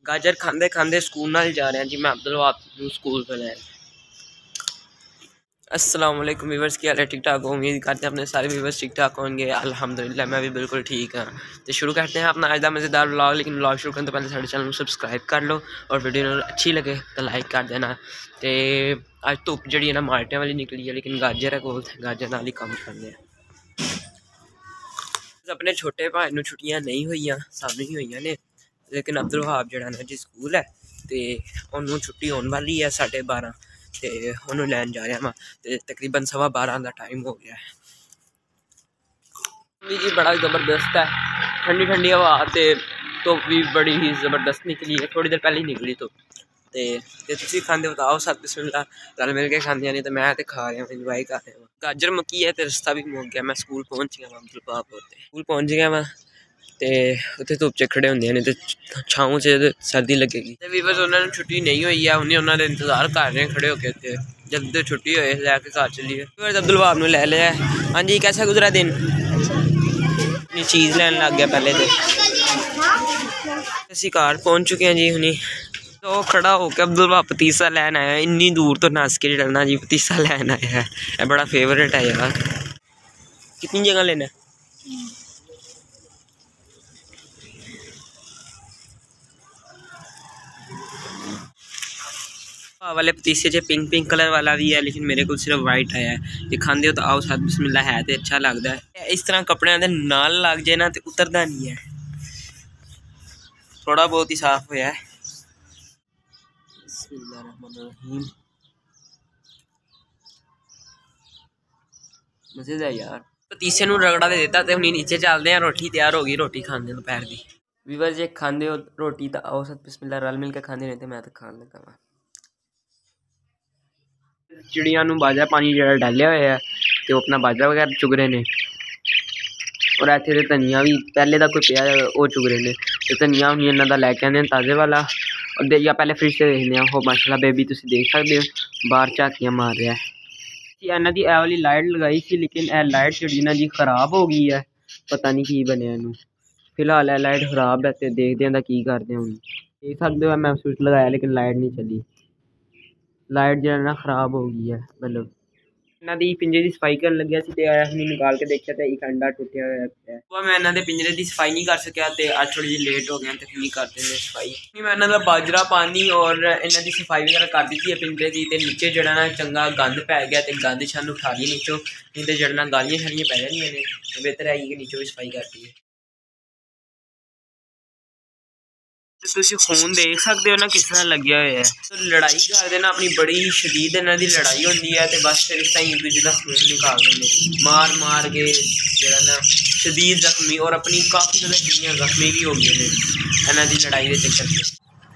गाजर खांदे खांदे स्कूल नाल जा रहे हैं जी। मैं अब्दुल वहाब स्कूल तो लैन। अस्सलाम वालेकुम व्यूअर्स, क्या हाल है? ठीक ठाक हो? उम्मीद करते हैं अपने सारे व्यूअर्स ठीक ठाक होंगे। अल्हम्दुलिल्लाह मैं भी बिल्कुल ठीक हाँ। तो शुरू करते हैं अपना आज का मज़ेदार व्लॉग। लेकिन व्लॉग शुरू करने तो पहले साढ़े चैनल को सब्सक्राइब कर लो और वीडियो अच्छी लगे तो लाइक कर देना। तो अज धुप जी है ना माल्टियां वाली निकली है, लेकिन गाजर है कोल, गाजर नाल ही काम करते हैं। अपने छोटे भाई नूं छुट्टियां नहीं हुई, सानू ही हुई ने, लेकिन अब्दुल वहाब जड़ा ना जी स्कूल है तो उन्होंने छुट्टी होने वाली है 12:30 तो उन्होंने लैन जा रहा वहाँ। तो तकरीबन 12:15 का टाइम हो गया है जी। बड़ा ज़बरदस्त है, ठंडी ठंडी हवा तो धुप भी बड़ी ही ज़बरदस्त निकली है, थोड़ी देर पहले ही निकली तो तुम खाते बताओ सब बिस्मिल्लाह रल मिल के खाते नहीं तो मैं तो खा रहा हूँ, इंजॉय कर रहा हूँ। गाजर मक्की है तो रस्ता भी मुक गया, मैं स्कूल पहुँच गया वहाँ, अब्दुल वहाब स्कूल पहुँच गया मैं तो उत्थे धुप च खड़े होंगे ने तो छाऊँ च सर्दी लगेगी। वीवर्स उन्होंने छुट्टी नहीं हुई है, उन्हें उन्होंने इंतजार कर रहे हैं खड़े होकर उत्थे, जल्द छुट्टी होए लैके घर चलिए। वीवर्स अब्दुल वहाब ने लै लिया। हाँ जी, कैसा गुजरा दिन? अपनी चीज़ लैन लग गया पहले तो असी घर पहुँच चुके हैं जी। हुनी तो खड़ा होकर अब्दुल वहाब पतीसा लैन आया, इन्नी दूर तो नस के चलना जी, पतीसा लैन आया है, यह बड़ा फेवरेट है यार। कितनी जगह लेना है? वाले पतीसे च पिंक पिंक कलर वाला भी है, लेकिन मेरे को सिर्फ वाइट आया है। ये खाते हो तो आओ साथ बिस्मिल्लाह, है तो अच्छा लगता है। इस तरह कपड़े के नाल लग जाए ना तो उतरता नहीं है, थोड़ा बहुत ही साफ होया है। बिस्मिल्लाहिर्रहमानिर्रहीम, मज़ेदार यार। पतीसे नूं रगड़ा दे देता तो हुणी नीचे चलते हैं, रोटी तैयार होगी, रोटी खाने दोपहर की। वीवर जे खाते हो रोटी तो आओ साथ बिस्मिल्लाह रल मिल के खाते, नहीं तो मैं तो खान लगा वा। चिड़िया नूं बाजा पानी जो डालिया होया है तो अपना बाजा वगैरह चुग रहे हैं। और इतने तो धनिया भी पहले का कोई पिया वो चुग रहे हैं, तो धनिया हम इन्हों का लैके आने ताज़े वाला और या पहले फ्रिज से देखने हो। माशाल्लाह बेबी तुम देख सकते हो बाहर झाकियाँ मार रहा है। इन्हों की ए वाली लाइट लगाई थी, लेकिन यह लाइट जी ना जी खराब हो गई है, पता नहीं की बनया इनू। फिलहाल यह लाइट खराब है तो देखते हैं की करते हैं। हम देख सकते हो मैं स्विच लगाया लेकिन लाइट नहीं चली, लाइट जो है ना खराब हो गई है। मतलब इन्हों की पिंजे की सफाई कर लग्या सी ते हमने निकाल के देखा तो एक अंडा टुटिया होया है। तो मैं इन्हों के पिंजरे की सफाई नहीं कर सकिया तो आज थोड़ी जी लेट हो गया, तो नहीं करते हैं सफाई। मैं इन्हों का बाजरा पानी और इन्हों की सफाई वगैरह कर दी थी पिंजरे की, तो नीचे जड़ा ना चंगा गंद पै गया तो गंद छन उठा ली नीचों, नहीं तो जड़ना गालियाँ शालियाँ पै जानियां ने, बेहतर है कि नीचों भी सफाई करती है। खून देख सकते हो ना किस तरह लग्या हुआ है। तो लड़ाई करते ना अपनी, बड़ी शदीद इन्हों की लड़ाई होती है तो बस फिर इस एक दूजे का खून निकालते हैं मार मार के, जरा ना शदीद जख्मी और अपनी काफ़ी ज़्यादा चिड़ियाँ जख्मी भी हो गई हैं इन्हों की लड़ाई के चक्कर में।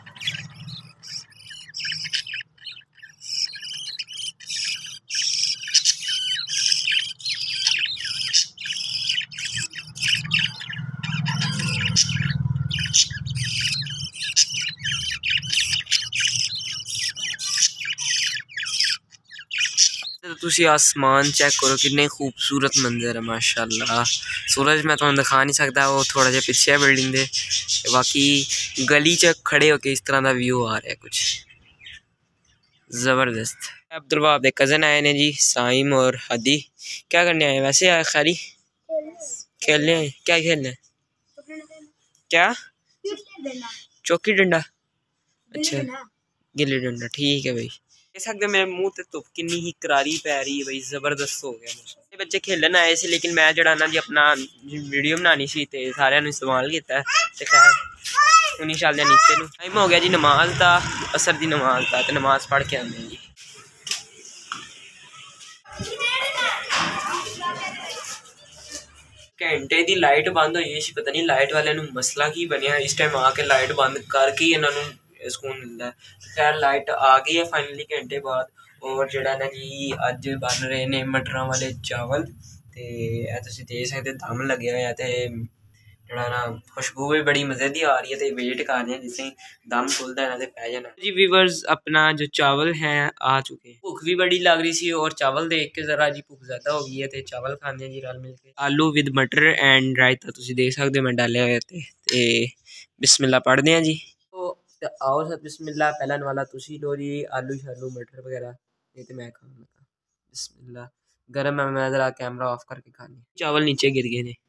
तो आसमान चेक करो, कितने खूबसूरत मंजर है माशाल्लाह। सूरज मैं तुम्हें दिखा नहीं सकता, वो थोड़ा जा पिछे है बिल्डिंग दे, बाकी गली च खड़े होके इस तरह का व्यू आ रहा है कुछ ज़बरदस्त। अब्दुल वहाब के कज़न आए ने जी, साइम और हदी। क्या करने आए? वैसे आए खैरी खेलने आए? क्या खेलना है? क्या? चौकी डंडा? अच्छा गिल्ली डंडा, ठीक है भाई। देख सकते मेरे मुंह ते धुप कितनी ही करारी पै रही है भाई, जबरदस्त हो गया मौसम। बच्चे खेलन आए थे लेकिन मैं जड़ा ना जी अपना वीडियो बनानी सी ते सारे इस्तेमाल किया ते खैर उन्हीं चलते नीचे नूं। टाइम हो गया जी नमाज का, असर की नमाज का, तो नमाज पढ़ के आते जी। घंटे की लाइट बंद हुई सी, पता नहीं लाइट वाले मसला की बनया, इस टाइम आके लाइट बंद करके इन्होंने सुकून मिलता है। खैर लाइट आ गई है फाइनली घंटे बाद, और जड़ा ना जी अज बन रहे ने मटरां वाले चावल, तो यह तुम देख सकते दम लगे हुए तो जड़ा ना खुशबू भी बड़ी मज़े की आ रही है, तो वेट कर रहे हैं जिससे दम खुलता है ना तो पै जाना जी। व्यूअर्स अपना जो चावल हैं आ चुके हैं, भूख भी बड़ी लग रही सी और चावल देख के ज़रा जी भूख ज़्यादा हो गई है, तो चावल खाने जी रल मिल के। आलू विद मटर एंड रायता तुम देख सकते हो मैं डाले हुए थे, बिस्मिल्लाह पढ़ते हैं जी। तो तो आओ सर बिस्मिल्लाह पहला वाला तुसी लो जी आलू शालू मटर वगैरह, नहीं तो मैं खाऊंगा। बिस्मिल्लाह। गर्म है, मैं ज़रा कैमरा ऑफ करके खानी। चावल नीचे गिर गए ने।